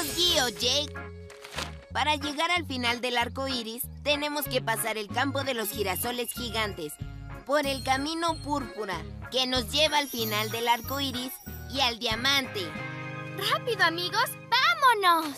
los guío, Jake. Para llegar al final del arco iris, tenemos que pasar el campo de los girasoles gigantes por el camino púrpura, que nos lleva al final del arco iris y al diamante. ¡Rápido, amigos! ¡Vámonos!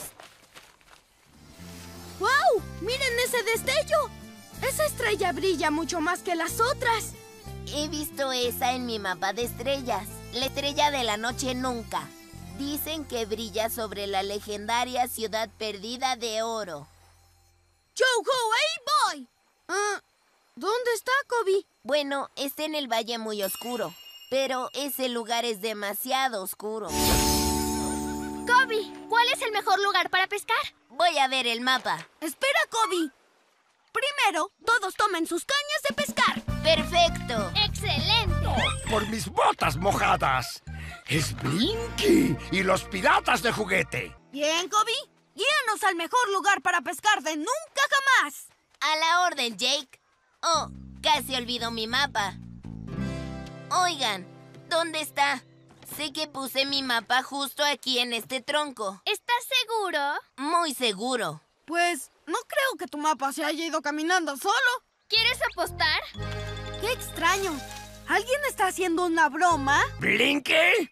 ¡Wow! ¡Miren ese destello! Esa estrella brilla mucho más que las otras. He visto esa en mi mapa de estrellas. La estrella de la noche nunca. Dicen que brilla sobre la legendaria ciudad perdida de oro. ¡Yo-ho, ahí voy! ¿Dónde está, Kobe? Bueno, está en el valle muy oscuro, pero ese lugar es demasiado oscuro. Kobe, ¿cuál es el mejor lugar para pescar? Voy a ver el mapa. Espera, Kobe. Primero, todos tomen sus cañas de pescar. ¡Perfecto! ¡Excelente! ¡Por mis botas mojadas! ¡Es Blinky y los piratas de juguete! Bien, Kobe. Guíanos al mejor lugar para pescar de nunca jamás. A la orden, Jake. Oh, casi olvido mi mapa. Oigan, ¿dónde está? Sé que puse mi mapa justo aquí en este tronco. ¿Estás seguro? Muy seguro. Pues, no creo que tu mapa se haya ido caminando solo. ¿Quieres apostar? ¡Qué extraño! ¿Alguien está haciendo una broma? ¿Blinky?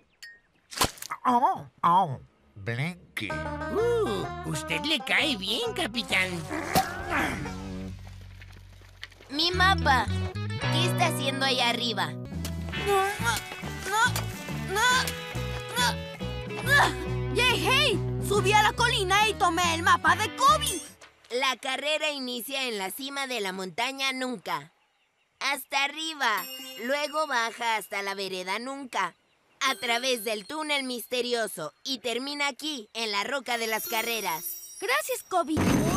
Oh, Blinky. Usted le cae bien, capitán. Mi mapa. ¿Qué está haciendo ahí arriba? ¡Hey! Subí a la colina y tomé el mapa de Kobe. La carrera inicia en la cima de la montaña nunca. Hasta arriba. Luego baja hasta la vereda nunca. A través del túnel misterioso. Y termina aquí, en la roca de las carreras. Gracias, Kobe.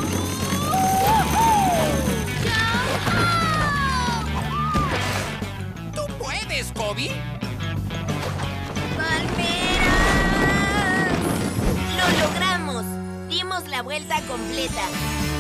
¡Tú puedes, Kobe! ¡Palmeras! ¡Lo logramos! Dimos la vuelta completa.